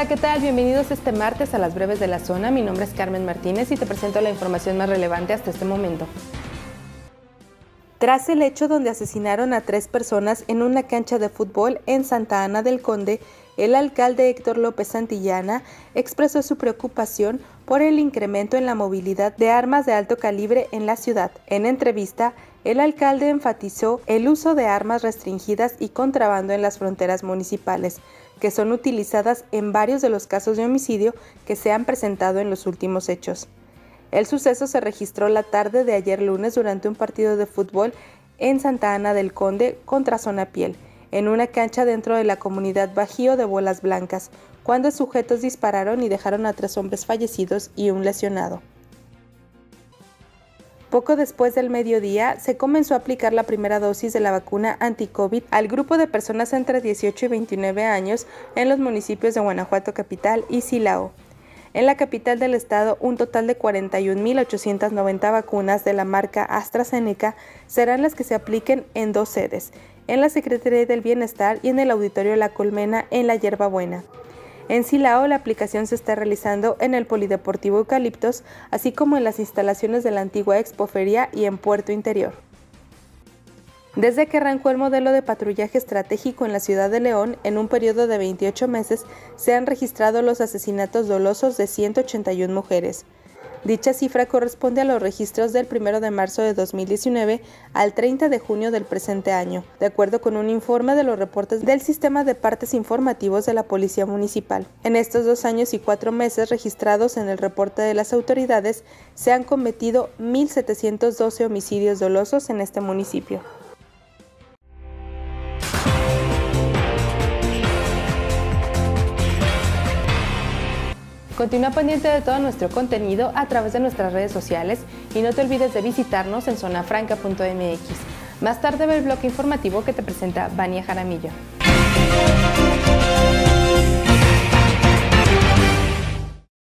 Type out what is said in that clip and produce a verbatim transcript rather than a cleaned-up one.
Hola, ¿qué tal? Bienvenidos este martes a las breves de la zona. Mi nombre es Carmen Martínez y te presento la información más relevante hasta este momento. Tras el hecho donde asesinaron a tres personas en una cancha de fútbol en Santa Ana del Conde, el alcalde Héctor López Santillana expresó su preocupación por el incremento en la movilidad de armas de alto calibre en la ciudad. En entrevista, el alcalde enfatizó el uso de armas restringidas y contrabando en las fronteras municipales, que son utilizadas en varios de los casos de homicidio que se han presentado en los últimos hechos. El suceso se registró la tarde de ayer lunes durante un partido de fútbol en Santa Ana del Conde contra Zona Piel, en una cancha dentro de la comunidad Bajío de Bolas Blancas, cuando sujetos dispararon y dejaron a tres hombres fallecidos y un lesionado. Poco después del mediodía, se comenzó a aplicar la primera dosis de la vacuna anti-COVID al grupo de personas entre dieciocho y veintinueve años en los municipios de Guanajuato Capital y Silao. En la capital del estado, un total de cuarenta y un mil ochocientas noventa vacunas de la marca AstraZeneca serán las que se apliquen en dos sedes, en la Secretaría del Bienestar y en el Auditorio La Colmena en la Hierbabuena. En Silao, la aplicación se está realizando en el Polideportivo Eucaliptos, así como en las instalaciones de la antigua Expoferia y en Puerto Interior. Desde que arrancó el modelo de patrullaje estratégico en la ciudad de León, en un periodo de veintiocho meses, se han registrado los asesinatos dolosos de ciento ochenta y una mujeres. Dicha cifra corresponde a los registros del primero de marzo de dos mil diecinueve al treinta de junio del presente año, de acuerdo con un informe de los reportes del Sistema de Partes Informativos de la Policía Municipal. En estos dos años y cuatro meses registrados en el reporte de las autoridades, se han cometido mil setecientos doce homicidios dolosos en este municipio. Continúa pendiente de todo nuestro contenido a través de nuestras redes sociales y no te olvides de visitarnos en zona franca punto m x. Más tarde ve el bloque informativo que te presenta Vania Jaramillo.